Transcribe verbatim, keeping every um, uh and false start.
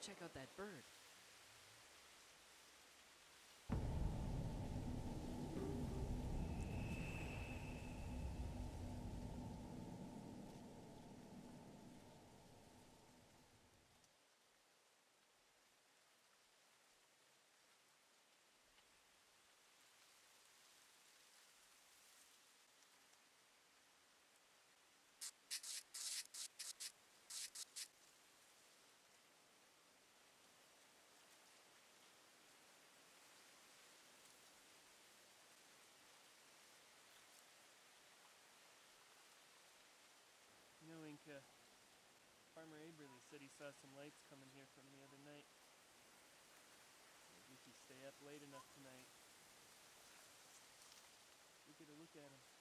check out that bird. You know, Inca, Farmer Aberly said he saw some lights coming here from the other night. Maybe if you stay up late enough tonight, we get a look at them.